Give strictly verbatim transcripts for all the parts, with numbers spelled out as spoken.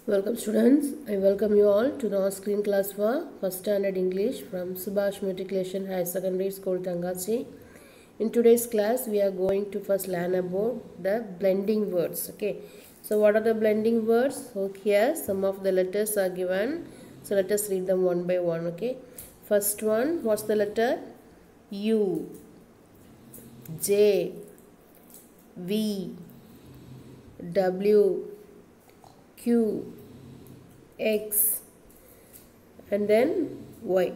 Welcome students, I welcome you all to the screen class for first standard English from Subhash Matriculation Higher Secondary School Tangachi. In today's class we are going to first learn about the blending words. Okay, so what are the blending words? So here some of the letters are given, so let us read them one by one. Okay, first one, what's the letter? U, J, V, W, Q, X, and then Y.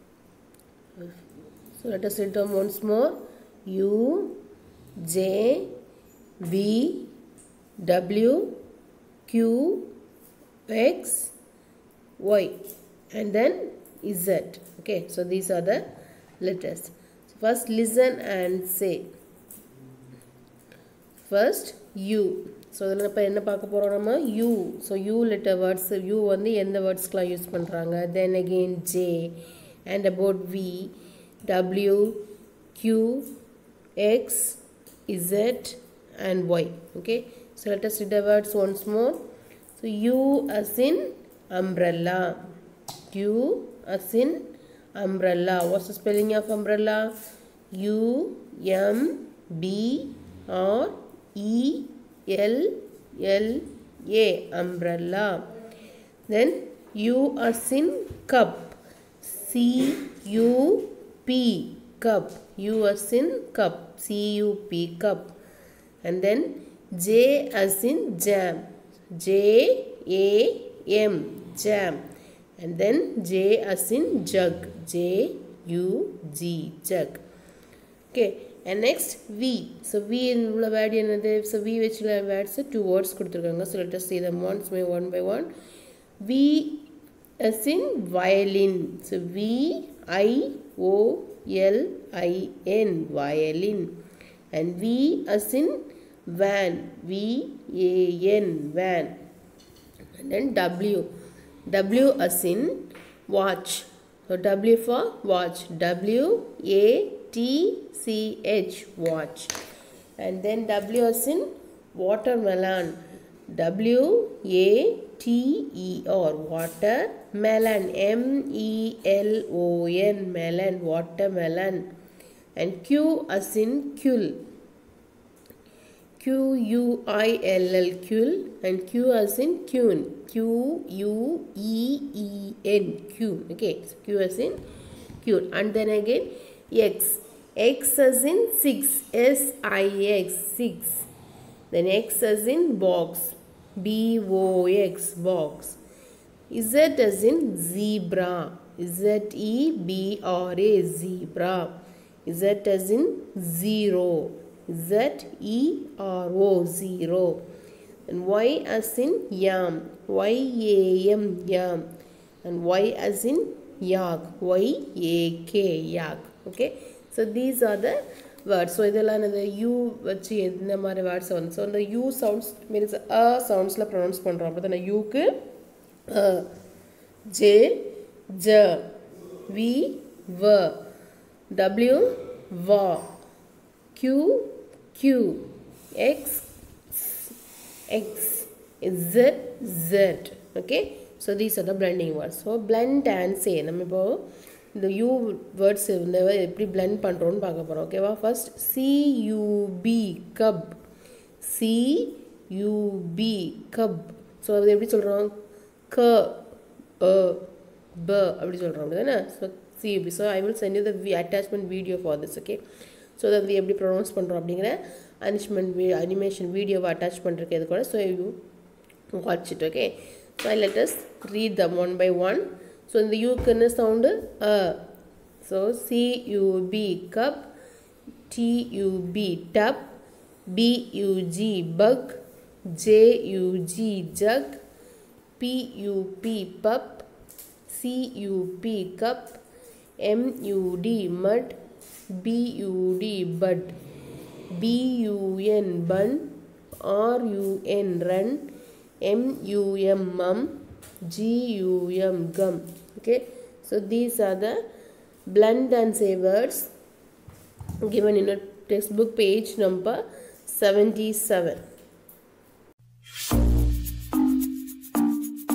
So let us read them once more. U, J, V, W, Q, X, Y, and then Z. Okay, so these are the letters. So first listen and say. First U. So இதில் இப்போ என்ன பார்க்க போகிறோம் நம்ம U. So U letter words, U வந்து எந்த வேர்ட்ஸ்க்குலாம் use பண்ணுறாங்க. Then again J and about V, W, Q, X, Z and Y. Okay. So let us read the words once more. So U as in umbrella. U as in umbrella. What's the spelling of umbrella? U M B R E L L A, umbrella. Then U as in cup. C U P, cup. U as in cup. C U P, cup. And then J as in jam. J A M, jam. And then J as in jug. J U G, jug. Okay. And next V. So V in the word another. So V which words two words kuduthirukanga. So let us see them once by one by one. V as in violin. So V I O L I N, violin. And V as in van. V A N, van. And then W. W as in watch. So W for watch. W A T C H, watch. And then W as in watermelon. W A T E R, watermelon. M E L O N, melon, watermelon. And Q as in quill. Q U I L L, quill. And Q as in queen. Q U E E N, queen. Okay, so Q as in queen. And then again X. X as in six. S I X, six. Then X as in box. B O X, box. Z as in zebra. Z E B R A, zebra. Z as in zero. Z E R O, zero. And Y as in yam. Y A M, yam. And Y as in yak. Y A K, yak. Okay. So these are the words. So இதெல்லாம் இந்த U வச்சு இந்த மாதிரி words வந்து. So இந்த U sounds means a soundsல pronounce பண்றோம். அப்போ தான் U க்கு a, J, J, V, V, W, V, Q, Q, X, X, Z, Z. Okay. So these are the blending words. So blend and say. நம்ம இப்போ இந்த U words வந்து எப்படி blend பண்றோம்னு பார்க்க போறோம். ஓகேவா? First C U B, cub. C U B, cub. So அது எப்படி சொல்றோம்? K A B அப்படி சொல்றோம். அப்படிதானே? So C U B. So I will send you the attachment video for this. Okay. So that we எப்படி pronounce பண்றோம் அப்படிங்கற animation animation video attach பண்றதுக்கு இது கூட. So you watch it. Okay. So let us read them one by one. So in the U can sound a. So C U B, cup. T U B, tub. B U G, bug. J U G, jug. P U P, pup. C U P, cup. M U D, mud. B U D, bud. B U N, bun. R U N, run. M U M, mum. G U M, gum. Okay, so these are the blend and say words given in a textbook page number seventy-seven.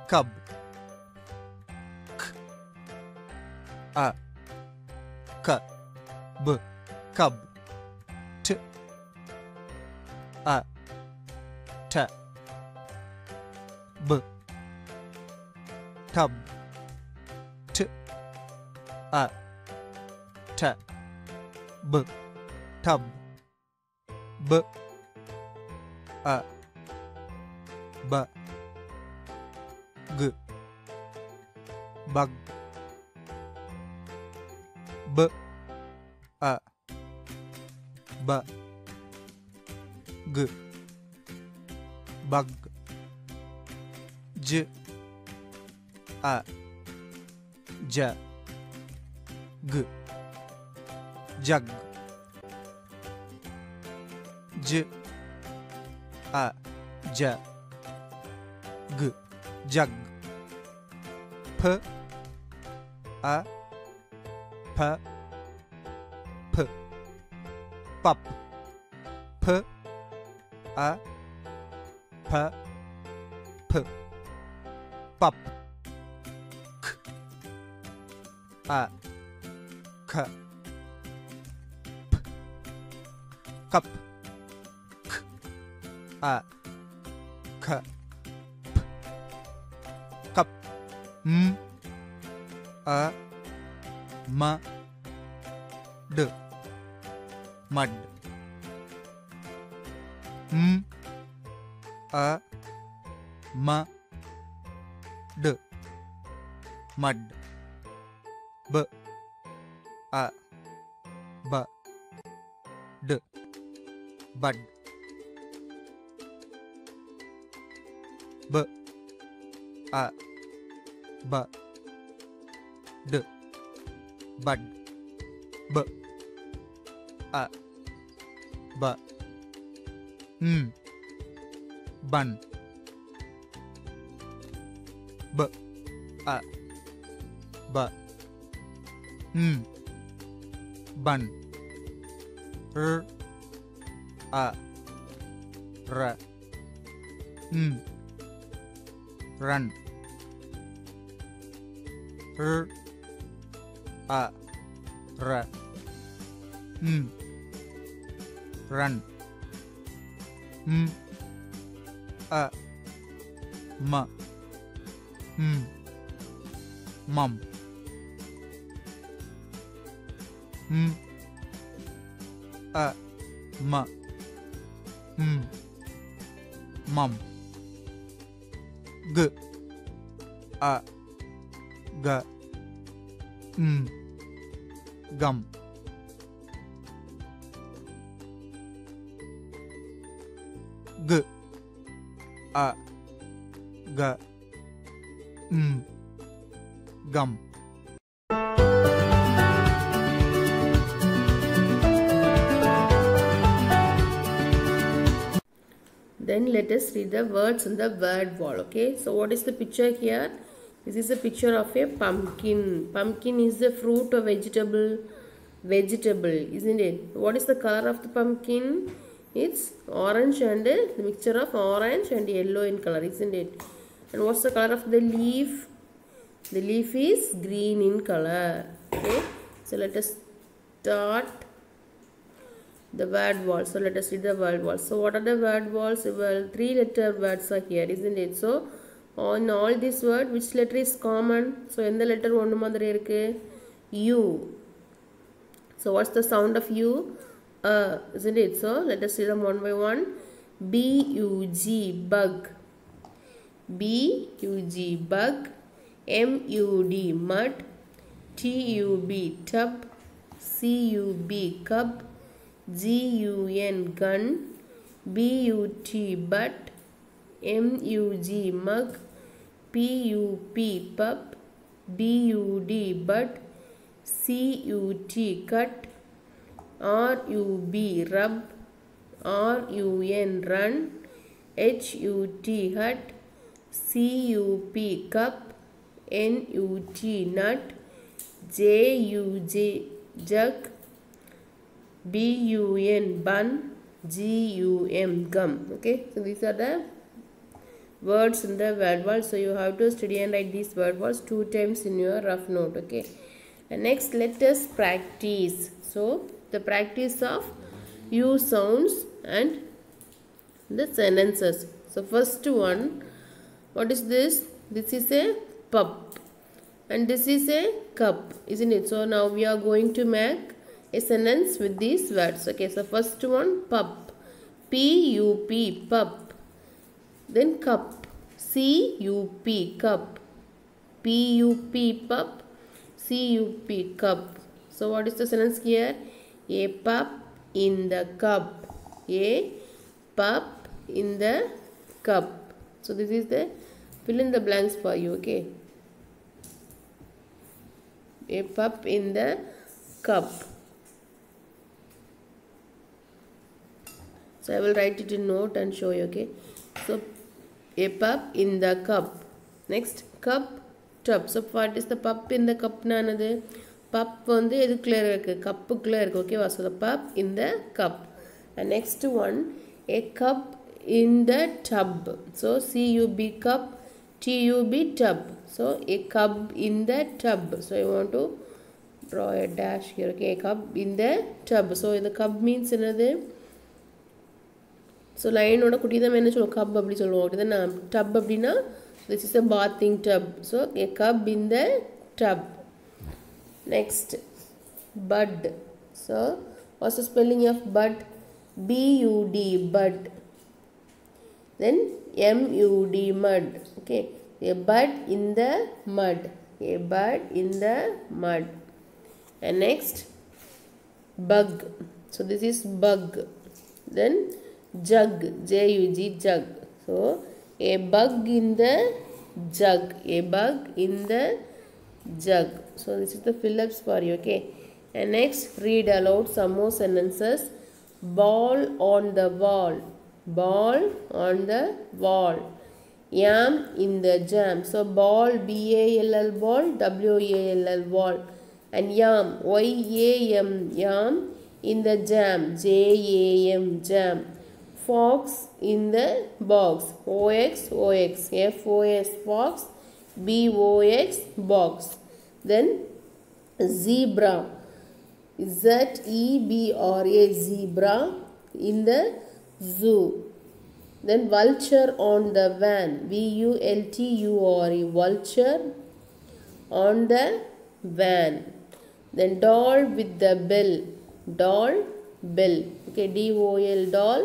cub, k, a, k, b, cub, t, a, t, b, tub, t, a, t, b, tub, b, a, b, g, bug, b, a, b, g, bug, j, a, j, g, jug, j, a, j, g, jug, p, a, p, p, pup, p, a, p, p, pup, k, a, k, p, cup, k, a, k, p, cup, m, a, m, d, mud, m, a, m, d, mud, b, a, b, d, bud, b, a, b, d, bud, b, a, b, m, bun, b, a, b, m, bun, r, a, r, m, run, r, a, r, m, run, m, a, m, m, mum, m, a, m, m, mum, g, a, g, m, gum, g, a, g, m, gum. Then let us read the words in the word wall. Okay, so what is the picture here? This is a picture of a pumpkin. Pumpkin is the fruit or vegetable. Vegetable, isn't it? What is the color of the pumpkin? It's orange and the mixture of orange and yellow in color, isn't it? And what's the color of the leaf? The leaf is green in color. Okay, so let us start the word wall. So let us read the word wall. So what are the word walls? Well, three letter words are here, isn't it? So on all these words, which letter is common? So in the letter one madri irukku? U. So what's the sound of U? Uh, isn't it? So let us see them one by one. B U G, bug. B U G, bug. M U D, mud. T U B, tub. C U B, cub. G U N, gun. B U T, butt. M U G, mug. P U P, pup. B U D, bud. C U T, cut. R U B, rub. R U N, run. H U T, hut. C U P, cup. N U T, nut. J U J, jug. B U N, bun. G U M, gum. Okay, so these are the words in the word wall. So you have to study and write these word walls two times in your rough note. Okay. And next, let us practice. So the practice of U sounds and the sentences. So first one, what is this? This is a pup and this is a cup, isn't it? So now we are going to make a sentence with these words. Okay, so first one, pup, P U P, pup. Then cup, C U P, cup, P U P, pup, C U P, cup. So what is the sentence here? A pup in the cup. A pup in the cup. So this is the fill in the blanks for you. Okay. A pup in the cup. So I will write it in note and show you. Okay. So a pup in the cup. Next, cup, tub. So what is the pup in the cup? Nanadu pup வந்து எதுக்குள்ள இருக்கு, கப்புக்குள்ள இருக்கு. ஓகேவா? So the pup in the cup. And next one, a cup in the tub. So C U B, cup, T U B, tub. So a cup in the tub. So I want to draw a dash here. Okay, a cup in the tub. So the cup means என்னது? So line oda kutti da enna solluvom, cup appdi solluvom. Okay, then tub appadina this is a bathing tub. So a cup in the tub. Next, bud. So what's the spelling of bud? B U D, bud. Then M U D, mud. Okay, a bud in the mud. A bud in the mud. And next, bug. So this is bug. Then jug, J U G, jug. So a bug in the jug. A bug in the jug. So this is the fill-ups for you. Okay. And next, read aloud some more sentences. Ball on the wall. Ball on the wall. Yam in the jam. So ball, B A L L, ball, W A L L, wall. And yam, Y A M, yam, in the jam, J A M, jam. Fox in the box. O X O X, F O S, fox, B O X, box. Then zebra, Z E B R A, zebra, in the zoo. Then vulture on the van, V U L T U R E, vulture on the van. Then doll with the bell, doll, bell. Okay, D O L, doll,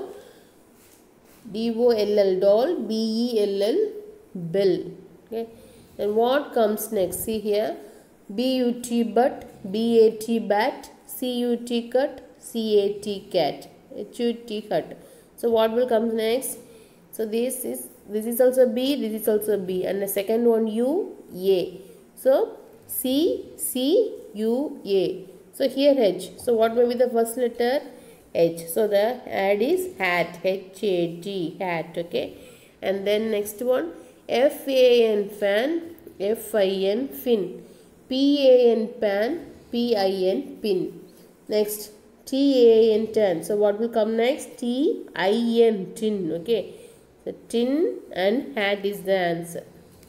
D O L L, doll, B E L L, bell. Okay, and what comes next? See here, B U T, but, B A T, bat, C U T, cut, C A T, cat, H U T, hut. So what will come next? So this is this is also B, this is also B, and the second one U, A. So C, C, U, A. So here H. So what will be the first letter? H. So the add is hat, H A T, hat. Okay, and then next one, F A N, fan, F I N, fin. P A N, pan, P I N, pin. Next, T A N, tan. So what will come next? T I N, tin. Okay, the tin and hat is the answer.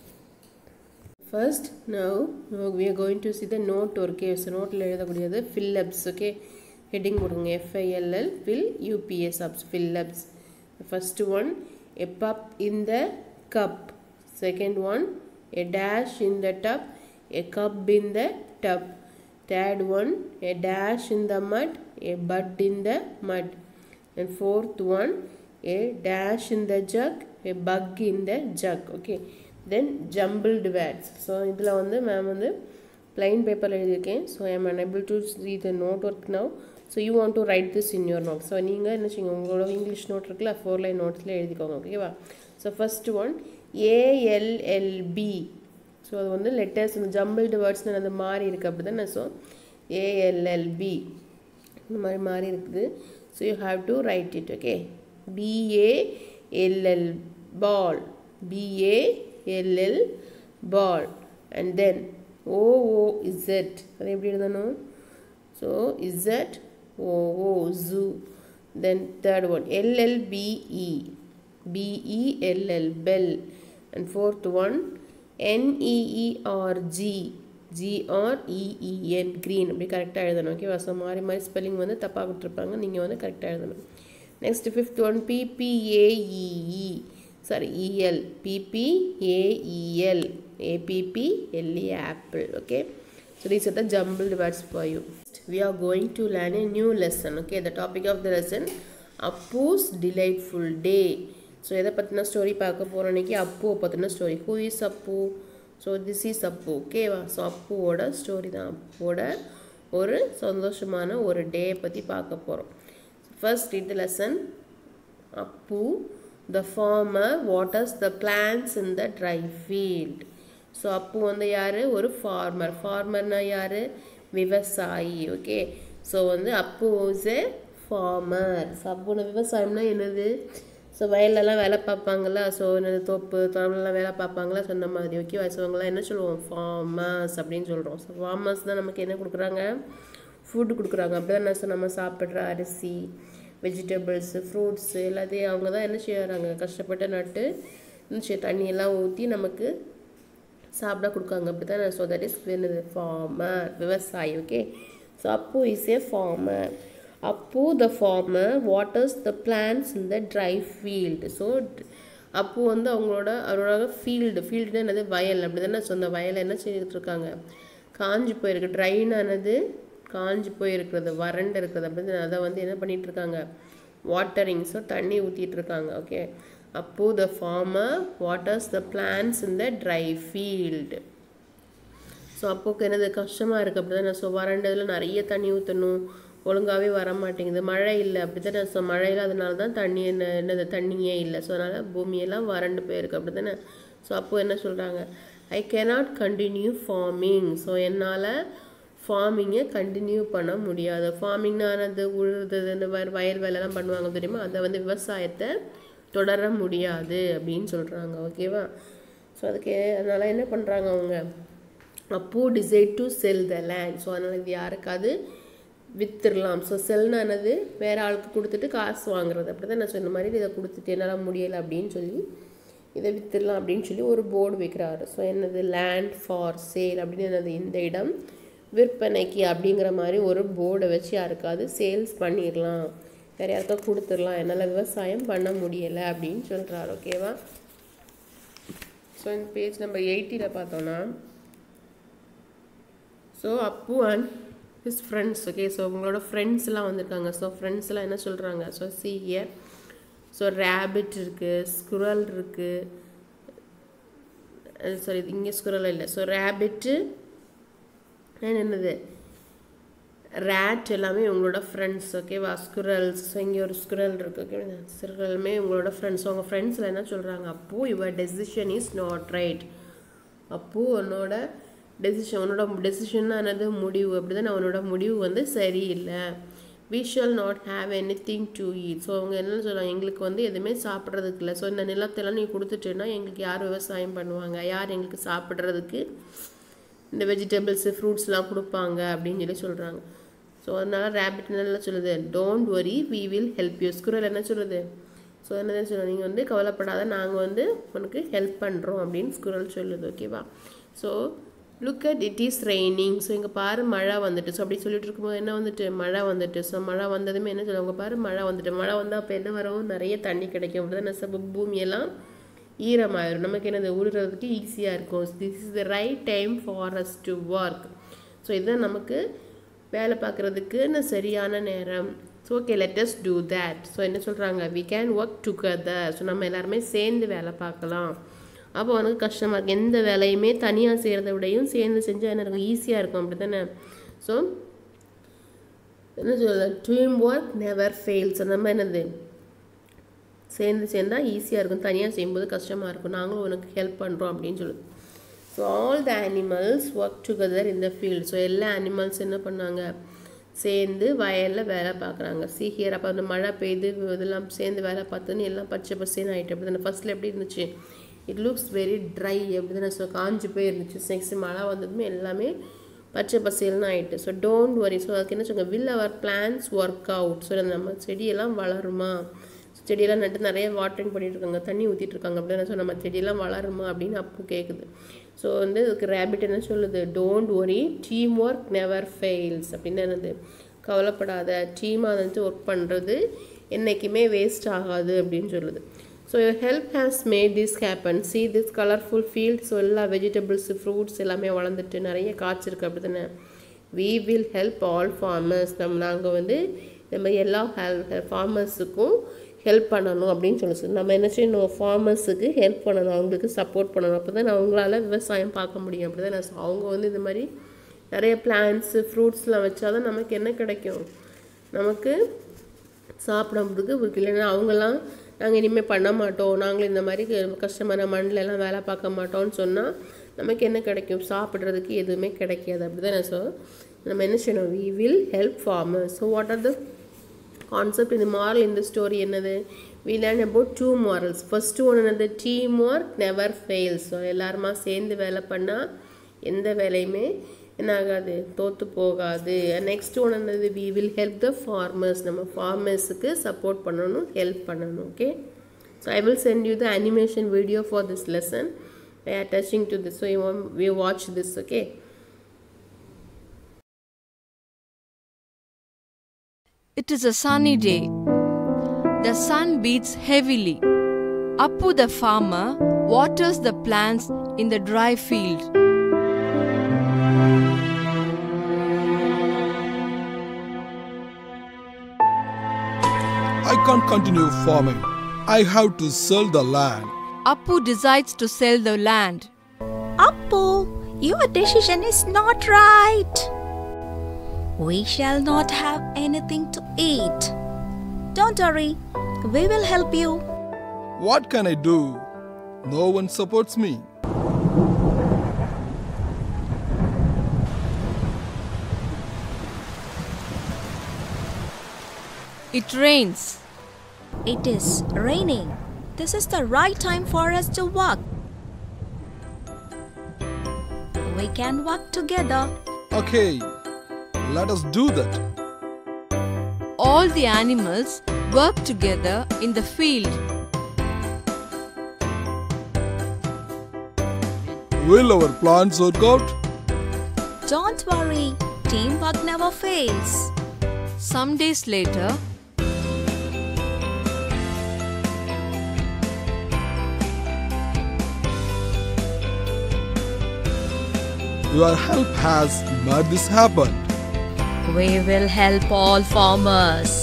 First, now, now we are going to see the note. Okay, so note the fill-ups. Okay, heading F I L L, fill, U P S, ups, fill-ups. The first one, a pup in the cup. Second one, a dash in the tub, a cup in the tub. Third one, a dash in the mud, a bud in the mud. And fourth one, a dash in the jug, a bug in the jug. Okay, then jumbled words. So idhula vandu ma'am vandu plain paper la eludhiruken. So I am unable to see the note work now. So you want to write this in your note. So neenga enna seinga ungala English note irukla four line notes la eludhikonga. Okay va? So first one, A L L B. So அது வந்து letters இந்த jumbled words அந்த மாதிரி இருக்கு அப்படிதானே. So A L L B இந்த மாதிரி மாதிரி இருக்குது. So you have to write it. Okay, B A L L, ball, B A L L, ball. And then O O Z, அது எப்படி எழுதணும்? So Z O O, zoo. Then third one, L L B E, B E L L, bell. And fourth one, N E E R G, G R E E N, green. அப்படி கரெக்டாக எழுதணும். ஓகேவா? So மாறி மாறி spelling வந்து தப்பாக கொடுத்துருப்பாங்க, நீங்கள் வந்து கரெக்டாக எழுதணும். Next fifth one, P P A E E, sorry E L, P P A E L, A P P L E, apple. Okay, so these are the jumbled words for you. We are going to learn a new lesson. Okay, the topic of the lesson, Appu's delightful day. So எதை பற்றின story பார்க்க போகிறோம் இன்னைக்கு? அப்புவை பற்றின story. Who is Appu? So this is Appu. ஓகேவா? So அப்புவோட story தான். அப்புவோட ஒரு சந்தோஷமான ஒரு டே பற்றி பார்க்க போகிறோம். First read the lesson. Appu the farmer waters the plants in the dry field. So Appu வந்து யார்? ஒரு ஃபார்மர். ஃபார்மர்னா யார்? விவசாயி. ஓகே, ஸோ வந்து Appu is a farmer. So அப்புன விவசாயம்னா என்னது? ஸோ வயல்லலாம் வேலை பார்ப்பாங்களா? ஸோ என்னது தோப்பு தோட்டம்லாம் வேலை பார்ப்பாங்களா? சொன்ன மாதிரி. ஓகேவா? ஸோ அவங்களாம் என்ன சொல்லுவோம்? ஃபார்மர்ஸ் அப்படின்னு சொல்கிறோம். ஸோ ஃபார்மர்ஸ் தான் நமக்கு என்ன கொடுக்குறாங்க? ஃபுட்டு கொடுக்குறாங்க. அப்படி தான் நான் நம்ம சாப்பிட்ற அரிசி, வெஜிடபிள்ஸு, ஃப்ரூட்ஸு எல்லாத்தையும் அவங்க தான் என்ன செய்கிறாங்க? கஷ்டப்பட்டு நட்டு தண்ணியெல்லாம் ஊற்றி நமக்கு சாப்பிட கொடுக்காங்க. அப்படி தான். ஸோ தட் இஸ் என்னது? ஃபார்மர், விவசாயி. Okay, so Appu is a farmer. Appu the farmer waters the plants in the dry field. So Appu வந்து அவங்களோட அவரோட ஃபீல்டு, ஃபீல்டுனா என்னது? வயல். அப்படி தானே. ஸோ அந்த வயலை என்ன செய்துட்டு இருக்காங்க? காஞ்சி போயிருக்கு. ட்ரைனானது காஞ்சி போயிருக்கிறது, வறண்டு இருக்கிறது. அப்படி அதை வந்து என்ன பண்ணிட்டு இருக்காங்க? வாட்டரிங். ஸோ தண்ணி ஊற்றிட்டு இருக்காங்க. Okay, Appu the farmer waters the plants in the dry field. So அப்புக்கு என்னது? கஷ்டமாக இருக்குது. அப்படி தானே. ஸோ வறண்டதில் நிறைய தண்ணி ஊற்றணும், ஒழுங்காகவே வர மாட்டேங்குது, மழை இல்லை. அப்படி தானே. ஸோ மழை இல்லாதனால தான் தண்ணி என்ன என்னது தண்ணியே இல்லை. ஸோ அதனால் பூமியெல்லாம் வறண்டு போயிருக்கு. அப்படி தானே. ஸோ அப்போ என்ன சொல்கிறாங்க? I cannot continue farming. So என்னால் ஃபார்மிங்கை கண்டினியூ பண்ண முடியாது. ஃபார்மிங்னா என்னது? உழுது இந்த வயல் வேலைலாம் பண்ணுவாங்க தெரியுமா? அதை வந்து விவசாயத்தை தொடர முடியாது அப்படின்னு சொல்கிறாங்க. ஓகேவா? ஸோ அதுக்கு அதனால் என்ன பண்ணுறாங்க அவங்க? அப்போ decide to sell the land. So அதனால் இது யாருக்காவது வித்துடலாம். ஸோ செல்னா என்னது? வேறு ஆளுக்கு கொடுத்துட்டு காசு வாங்குறது. அப்படி தான் நான் சொன்ன மாதிரி இதை கொடுத்துட்டு என்னால் முடியலை அப்படின்னு சொல்லி இதை வித்துடலாம் அப்படின்னு சொல்லி ஒரு போர்டு வைக்கிறாரு. ஸோ என்னது? லேண்ட் ஃபார் சேல் அப்படின்னு என்னது? இந்த இடம் விற்பனைக்கு அப்படிங்கிற மாதிரி ஒரு போர்டை வச்சு யாருக்காவது சேல்ஸ் பண்ணிடலாம், வேறு யாருக்கா கொடுத்துடலாம், என்னால் விவசாயம் பண்ண முடியலை அப்படின்னு சொல்கிறாரு. ஓகேவா? ஸோ இந்த பேஜ் நம்பர் எயிட்டியில் பார்த்தோன்னா, so Appu and his friends. Okay, so உங்களோட ஃப்ரெண்ட்ஸ்லாம் வந்திருக்காங்க. ஸோ ஃப்ரெண்ட்ஸ்லாம் என்ன சொல்கிறாங்க? So see here, so rabbit இருக்குது, ஸ்குரல் இருக்குது, சாரி இங்கே ஸ்குரல் இல்லை. ஸோ ரேபிட்டு என்னது? ரேட் எல்லாமே உங்களோட ஃப்ரெண்ட்ஸ். ஓகேவா? ஸ்குரல்ஸ். ஸோ இங்கே ஒரு ஸ்குரல் இருக்குது. ஓகே, ஸ்குரலுமே உங்களோட ஃப்ரெண்ட்ஸ். உங்கள் ஃப்ரெண்ட்ஸில் என்ன சொல்கிறாங்க? அப்போ your decision is not right. அப்போ உன்னோட டெசிஷன், உன்னோட டெசிஷன்னா என்னது? முடிவு. அப்படி தான் அவனோட முடிவு வந்து சரியில்லை. We shall not have anything to eat. So அவங்க என்ன சொல்கிறாங்க? எங்களுக்கு வந்து எதுவுமே சாப்பிட்றதுக்கு இல்லை. ஸோ இந்த நிலத்தெல்லாம் நீ கொடுத்துட்டேன்னா எங்களுக்கு யார் விவசாயம் பண்ணுவாங்க? யார் எங்களுக்கு சாப்பிட்றதுக்கு இந்த வெஜிடபிள்ஸு, ஃப்ரூட்ஸ்லாம் கொடுப்பாங்க அப்படின்னு சொல்லி சொல்கிறாங்க. ஸோ அதனால் ரேபிட் என்ன சொல்லுது? Don't worry, we will help you. Squirrel என்ன சொல்லுது? ஸோ என்னது சொல்லுங்கள்? நீங்கள் வந்து கவலைப்படாத, நாங்கள் வந்து உனக்கு ஹெல்ப் பண்ணுறோம் அப்படின்னு ஸ்குரல் சொல்லுது. ஓகேவா? So look at it is raining. So இங்கே பாரு மழை வந்துட்டு. ஸோ அப்படி சொல்லிட்டு இருக்கும்போது என்ன வந்துட்டு? மழை வந்துட்டு. ஸோ மழை வந்ததுமே என்ன சொல்லுவாங்க? பாரு மழை வந்துட்டு. மழை வந்தால் அப்போ என்ன வரும்? நிறைய தண்ணி கிடைக்கும். அப்படி தான் நெசப்பு பூமியெல்லாம் ஈரமாயிரும். நமக்கு என்னது? உழுறதுக்கு ஈஸியாக இருக்கும். This is the right time for us to work. So இதுதான் நமக்கு வேலை பார்க்குறதுக்குன்னு சரியான நேரம். So okay, let us do that. So என்ன சொல்கிறாங்க? We can work together. So நம்ம எல்லாருமே சேர்ந்து வேலை பார்க்கலாம். அப்போ உனக்கு கஷ்டமாக இருக்குது. எந்த வேலையுமே தனியாக செய்கிறத விடையும் சேர்ந்து செஞ்சால் என்ன இருக்கும்? ஈஸியாக இருக்கும். அப்படி தானே. ஸோ என்ன சொல்லுது? Team work never fails. அந்த மாதிரி என்னது? சேர்ந்து சேர்ந்தால் ஈஸியாக இருக்கும், தனியாக செய்யும்போது கஷ்டமாக இருக்கும், நாங்களும் உனக்கு ஹெல்ப் பண்ணுறோம் அப்படின்னு சொல்லுது. So all the animals work together in the field. So எல்லா அனிமல்ஸ் என்ன பண்ணாங்க? சேர்ந்து வயலில் வேலை பார்க்குறாங்க. See here. அப்போ அந்த மழை பெய்து இதெல்லாம் சேர்ந்து வேலை பார்த்துன்னு எல்லாம் பச்சை பசேன்னு ஆகிட்டு. அப்படி தானே. ஃபஸ்ட்டில் எப்படி இருந்துச்சு? It looks very dry. எப்படி தானே? ஸோ காஞ்சி போய் இருந்துச்சு. நெக்ஸ்ட் மழை வந்ததுமே எல்லாமே பச்சை பசேல்னு ஆகிட்டு. So don't worry. ஸோ அதுக்கு என்ன சொல்லுங்கள்? Will our plants work out. So நம்ம செடியெல்லாம் வளருமா? ஸோ செடியெல்லாம் நட்டு நிறைய வாட்டரிங் பண்ணிட்டு இருக்காங்க, தண்ணி ஊற்றிட்டு இருக்காங்க அப்படின்னு. ஸோ நம்ம செடியெல்லாம் வளருமா அப்படின்னு அப்பு கேட்குது. ஸோ வந்து இதுக்கு ரேபிட் என்ன சொல்லுது, don't worry, team work never fails அப்படின்னு. என்னது, கவலைப்படாத, டீமாக வந்துட்டு ஒர்க் பண்ணுறது என்றைக்குமே வேஸ்ட் ஆகாது அப்படின்னு சொல்லுது. So your help has made this happen. See this colorful field. So எல்லா வெஜிடபிள்ஸ் ஃப்ரூட்ஸ் எல்லாமே வளர்ந்துட்டு நிறைய காய்ச்சிருக்கு அப்படி தானே. we will help all farmers. நம்ம நாங்கள் வந்து நம்ம எல்லா ஹெல்ப் ஃபார்மர்ஸுக்கும் ஹெல்ப் பண்ணணும் அப்படின்னு சொல்லி நம்ம என்ன செய்யணும், ஃபார்மர்ஸுக்கு ஹெல்ப் பண்ணணும், அவங்களுக்கு சப்போர்ட் பண்ணணும். அப்போ தான் அவங்களால விவசாயம் பார்க்க முடியும் அப்படி தான். அவங்க வந்து இந்த மாதிரி நிறைய பிளான்ட்ஸு ஃப்ரூட்ஸ்லாம் வச்சா தான் நமக்கு என்ன கிடைக்கும், நமக்கு சாப்பிட்றதுக்கு இருக்கு. இல்லைன்னா அவங்களாம் நாங்கள் இனிமேல் பண்ண மாட்டோம், நாங்கள் இந்த மாதிரி கஷ்டமான மண்ணிலெல்லாம் வேலை பார்க்க மாட்டோம்னு சொன்னால் நமக்கு என்ன கிடைக்கும், சாப்பிட்றதுக்கு எதுவுமே கிடைக்காது அப்படி தான். ஸோ நம்ம என்ன செய்யணும், we will help farmers. So what are the concept in the moral in the story என்னது, we learn about two morals. first one என்னது, teamwork never fails. ஸோ எல்லாருமா சேர்ந்து வேலை பண்ணால் எந்த வேலையுமே என்ன ஆகாது, தோற்று போகாது. நெக்ஸ்ட் ஒன் என்னது, we will help the farmers. நம்ம ஃபார்மர்ஸுக்கு சப்போர்ட் பண்ணணும், ஹெல்ப் பண்ணணும். Okay, so I will send you the animation video for this lesson by attaching to this. So you want, we watch this. Okay. It is a sunny day. The sun beats heavily. Appu the farmer waters the plants in the dry field. I can't continue farming. I have to sell the land. Appu decides to sell the land. Appu, your decision is not right. We shall not have anything to eat. Don't worry, we will help you. What can I do? No one supports me. It rains. It is raining. This is the right time for us to work. We can work together. Okay, let us do that. All the animals work together in the field. Will our plans work out? Don't worry, teamwork never fails. Some days later, Your help has made this happen. We will help all farmers.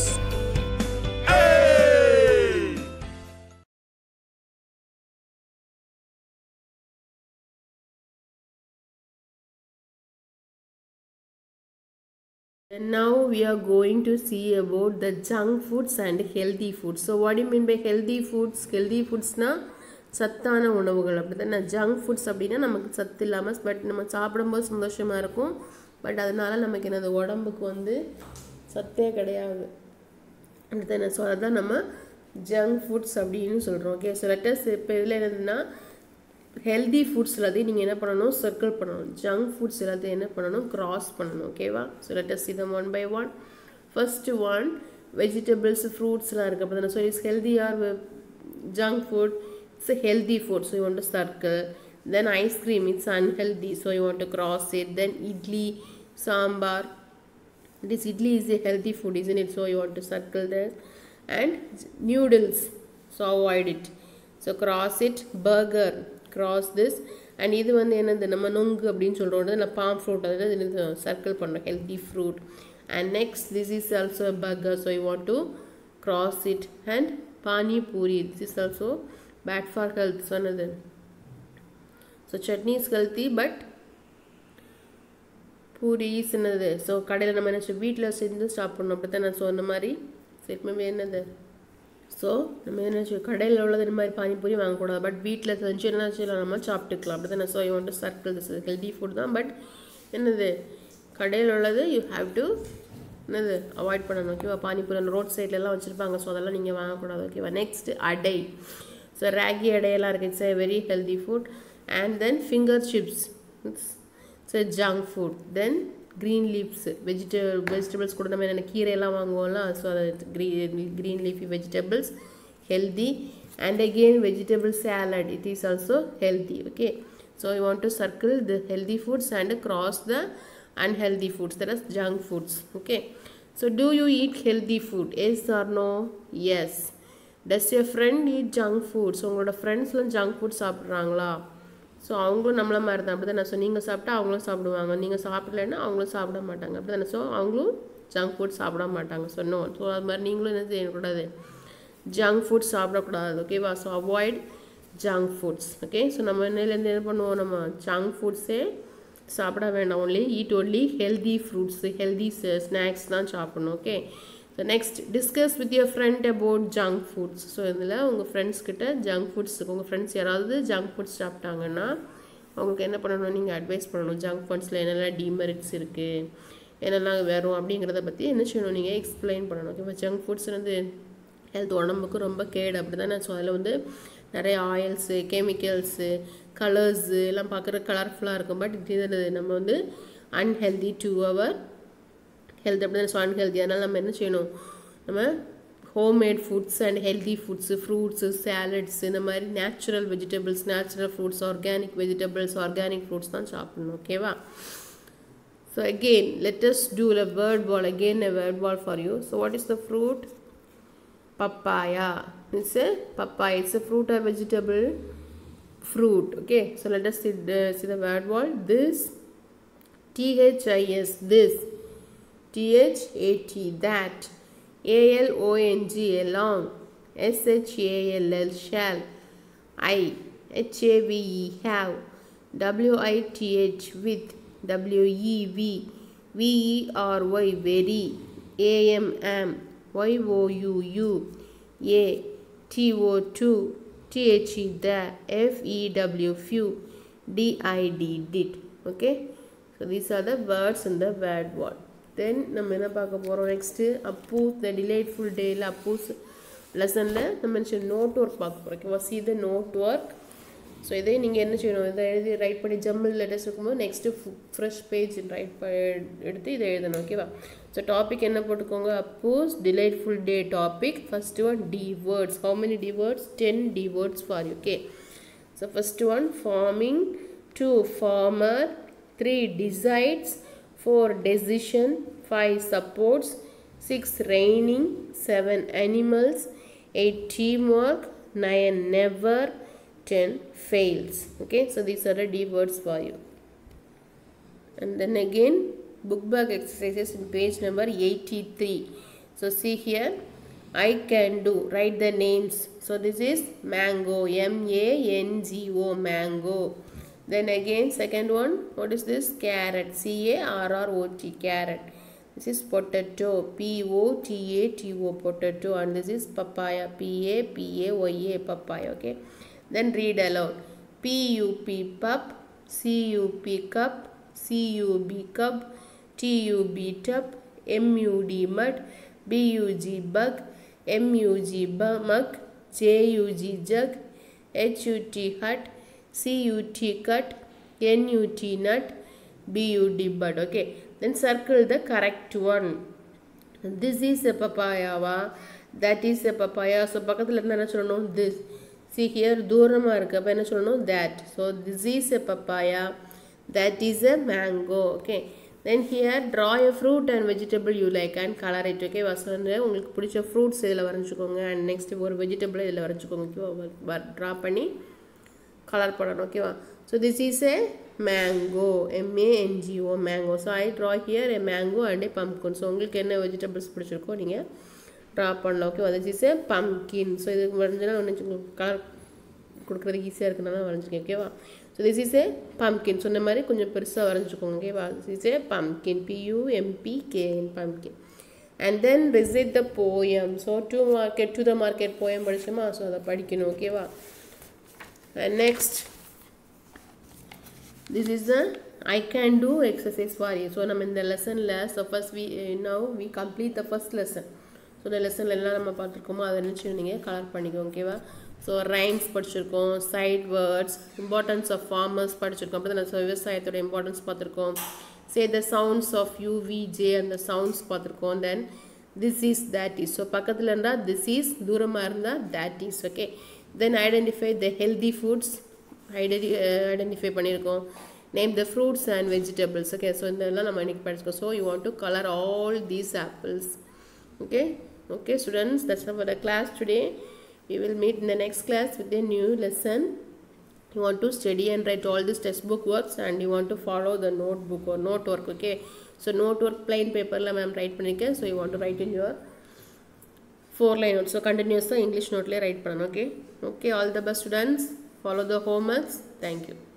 And now we are going to see about the junk foods and healthy foods. So what do you mean by healthy foods? Healthy foods na சத்தான உணவுகள் அப்படி தான். Junk foods அப்படின்னா நமக்கு சத்து இல்லாமல் but நம்ம சாப்பிடும்போது சந்தோஷமாக இருக்கும், பட் அதனால் நமக்கு என்னது உடம்புக்கு வந்து சத்தே கிடையாது அப்படி தானே. ஸோ அதுதான் நம்ம ஜங்க் ஃபுட்ஸ் அப்படின்னு சொல்கிறோம். ஓகே, ஸோ லெட்டஸ் இப்போ இதில் என்னதுன்னா ஹெல்தி ஃபுட்ஸ் எல்லாத்தையும் நீங்கள் என்ன பண்ணணும், சர்க்கிள் பண்ணணும். ஜங்க் ஃபுட்ஸ் எல்லாத்தையும் என்ன பண்ணணும், கிராஸ் பண்ணணும். ஓகேவா? So let's see them one by one. First one vegetables ஃப்ரூட்ஸ்லாம் இருக்குது அப்படி தானே. So it's healthy or junk food? It's a healthy food, so you want to circle. Then ice cream, it's unhealthy, so you want to cross it. Then idli, sambar, this idli is a healthy food, isn't it? So you want to circle there. And noodles, so avoid it, so cross it. Burger, cross this. And இது வந்து என்னது, நம்ம நொங்கு அப்படின்னு சொல்கிறோம், நான் palm fruit, அதாவது circle பண்ணுறோம், healthy fruit. And next, this is also a burger, so you want to cross it. And pani puri, this is also bad for health. So another, so chutney is healthy but puri is another. So கடையில் நம்ம என்ன வீட்டில் செஞ்சு சாப்பிடணும் அப்படி தான் நான் சொன்ன மாதிரி. சரி என்னது, ஸோ நம்ம என்ன கடையில் உள்ளது இந்த மாதிரி பானிபூரி வாங்கக்கூடாது, பட் வீட்டில் செஞ்சு என்ன செய்யலாம், நம்ம சாப்பிட்டுக்கலாம் அப்படி தான். So you want to circle this healthy food தான், பட் என்னது கடையில் உள்ளது யூ ஹாவ் டு என்னது அவாய்ட் பண்ணணும். ஓகேவா? பானிபூரி அந்த ரோட் சைட்லலாம் வச்சுருப்பாங்க, ஸோ அதெல்லாம் நீங்கள் வாங்கக்கூடாது. ஓகேவா? நெக்ஸ்ட் அடை. So ragi adayala irukku, it's a very healthy food. And then finger chips, it's, it's a junk food. Then green leaves, vegetable vegetables kuda nama enna keera ella vaanguvola, so green green leafy vegetables healthy. And again vegetable salad, it is also healthy. Okay, so you want to circle the healthy foods and cross the unhealthy foods, that is junk foods. Okay, so do you eat healthy food? Yes or no? Yes. Does your friend eat junk food? So உங்களோட ஃப்ரெண்ட்ஸ்லாம் junk food சாப்பிட்றாங்களா? So அவங்களும் நம்மள மாதிரி தான், அப்படி தானே. So நீங்கள் சாப்பிட்டா அவங்களும் சாப்பிடுவாங்க, நீங்கள் சாப்பிடலைன்னா அவங்களும் சாப்பிட மாட்டாங்க, அப்படி தானே. ஸோ அவங்களும் ஜங்க் ஃபுட் சாப்பிட மாட்டாங்க. So no. ஸோ அது மாதிரி நீங்களும் என்ன செய்யக்கூடாது, ஜங்க் ஃபுட் சாப்பிடக்கூடாது. ஓகேவா? So avoid junk foods. Okay, so நம்ம என்னையிலேருந்து என்ன பண்ணுவோம், நம்ம ஜங்க் ஃபுட்ஸே சாப்பிட வேண்டாம், only eat only healthy fruits, healthy snacks தான் சாப்பிடணும். Okay, so next discuss with your friend about junk foods. So இதில் உங்கள் ஃப்ரெண்ட்ஸ் கிட்ட ஜங்க் ஃபுட்ஸ், உங்கள் ஃப்ரெண்ட்ஸ் யாராவது ஜங்க் ஃபுட்ஸ் சாப்பிட்டாங்கன்னா அவங்களுக்கு என்ன பண்ணணும், நீங்கள் அட்வைஸ் பண்ணணும். ஜங்க் ஃபுட்ஸில் என்னெல்லாம் டிமெரிட்ஸ் இருக்குது, என்னெல்லாம் வரும் அப்படிங்கிறத பற்றி என்ன செய்யணும், நீங்கள் எக்ஸ்பிளைன் பண்ணணும். ஓகேவா? ஜங்க் ஃபுட்ஸ் வந்து ஹெல்த் உடம்புக்கு ரொம்ப கேடு, அப்படி தானே. ஸோ அதில் வந்து நிறைய ஆயில்ஸு, கெமிக்கல்ஸு, கலர்ஸு எல்லாம் பார்க்குற கலர்ஃபுல்லாக இருக்கும். பட் இது நம்ம வந்து அன்ஹெல்தி டு அவர் ஹெல்த், அப்படி தானே. So unhealthy. அதனால் நம்ம என்ன செய்யணும், நம்ம homemade foods and healthy foods, fruits, salads, இந்த மாதிரி natural vegetables, natural fruits, organic vegetables, organic fruits தான் சாப்பிடணும். ஓகேவா? So again let us do a word ball, again a word ball for you. So what is the fruit? Papaya. It's a papaya. It's a fruit or vegetable? Fruit. Okay, so let us see the, see the word wall. This, T H I S, this, T H A T, that, A L O N G, along, S H A L L, shall, I, H A V E, have, W I T H, with, W E V, V E R Y, very, A M, am, Y O U U, A, T O two, T H E, the, F E W, few, D I D, did. Okay, so these are the words in the word wall. Then நம்ம என்ன பார்க்க போகிறோம் next, Appu the delightful dayல அப்பூஸ் லெசனில் நம்ம note work பார்க்க போகிறோம். ஓகேவா? see the note work. So இதே நீங்கள் என்ன செய்யணும், இதை எழுதி ரைட் பண்ணி ஜம்பிள் லெட்டர்ஸ் இருக்கும்போது நெக்ஸ்ட்டு ஃப்ரெஷ் பேஜ் ரைட் ப எடுத்து இதை எழுதணும். ஓகேவா? ஸோ டாபிக் என்ன போட்டுக்கோங்க, Appu's delightful day topic. First one D words. How many D words? Ten D words for you. Okay, so first one farming, two farmer, three decides, four decision, five supports, six raining, seven animals, eight team work, nine never, ten fails. Okay, so these are the D words for you. And then again book bag exercises in page number eighty-three. So see here, I can do, write the names. So this is mango, M A N G O, mango. Then again second one, what is this? Carrot, C A R R O T, carrot. This is potato, P O T A T O, potato. And this is papaya, P A P A Y A, papaya. Okay, then read aloud. P U P, pup, C U P, cup, C U B, cub, T U B, tub, M U D, mud, B U G, bug, M U G, mug, J U G, jug, H U T, hut, C U T, cut, N U T, nut, B U D, bud. Okay, then circle the correct one. This is a papaya, that is a papaya. So பக்கத்துல என்ன சொல்லணும், this. See here, தூரமாக இருக்குது, அப்போ என்ன சொல்லணும், that. So this is a papaya, that is a mango. Okay, then here draw a fruit and vegetable you like and color it. Okay, வசந்த உங்களுக்கு பிடிச்ச ஃப்ரூட்ஸ் இதில் வரைஞ்சிக்கோங்க, அண்ட் நெக்ஸ்ட் ஒரு வெஜிடபிள் இதில் வரைஞ்சிக்கோங்க. ஓகேவா? ட்ரா பண்ணி கலர் பண்ணணும். ஓகேவா? So this is a mango, M A N G O, mango. So I draw here a mango and a pumpkin. So உங்களுக்கு என்ன வெஜிடபிள்ஸ் பிடிச்சிருக்கோ நீங்கள் ட்ரா பண்ணலாம். Okay, this is a pumpkin. So இதுக்கு வரைஞ்சினா ஒன்று கலர் கொடுக்குறதுக்கு ஈஸியாக இருக்குனால வரைஞ்சிக்கோங்க. ஓகேவா? So this is a pumpkin. சொன்ன மாதிரி கொஞ்சம் பெருசாக வரைஞ்சிக்கோங்க. ஓகேவா? This is a pumpkin, P U M P K N, pumpkin. And then recite the poem. So to market to the market poem படிச்சோமா, ஸோ அதை படிக்கணும். ஓகேவா? And next this is the I can do exercise for you. So நம்ம இந்த லெசனில் so first we now we complete the first lesson. So இந்த லெசனில் எல்லாம் நம்ம பார்த்துருக்கோமோ அதை நினச்சி நீங்கள் கலர் பண்ணிக்கோங்க. ஓகேவா? ஸோ ரைம்ஸ் படிச்சிருக்கோம், sight words, importance of farmers படிச்சிருக்கோம். அப்படி தான் விவசாயத்தோட இம்பார்ட்டன்ஸ் பார்த்துருக்கோம். Say the sounds of U V J அந்த சவுண்ட்ஸ் பார்த்துருக்கோம். Then this is, that is. So பக்கத்துல இருந்தா this is, தூரமா இருந்தா that is. Okay, then identify the healthy foods. Identify பண்ணிருக்கோம். Name the fruits and vegetables. Okay, so இதெல்லாம் நம்ம இன்னைக்கு படிச்சோம். So you want to color all these apples. Okay, okay students, that's all for the class today. We will meet in the next class with a new lesson. You want to study and write all these textbook works, and you want to follow the notebook or note work. Okay, so note work plain paper la ma'am write பண்ணிருக்கேன். So you want to write in your four line notes. So continuous English note la write பண்ணனும். Okay, okay, all the best students. Follow the homeworks. Thank you.